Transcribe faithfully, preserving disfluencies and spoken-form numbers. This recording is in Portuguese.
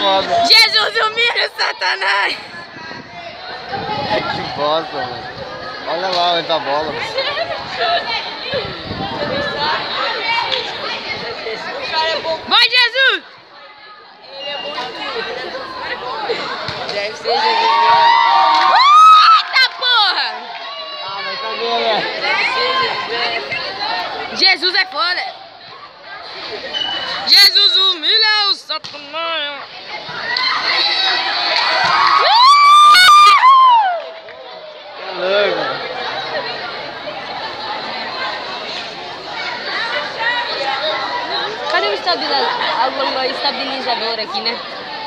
foda. Jesus humilha Satanás. Que bosta, mano. Olha lá onde tá a bola. Vai, Jesus! Ele é bom de tudo. Deve ser Jesus. Eita porra! Ah, mas cadê, né? Deve ser Jesus. Jesus é foda. Jesus humilha o Satanás. É louco. Cadê o estabilizador, o estabilizador aqui, né?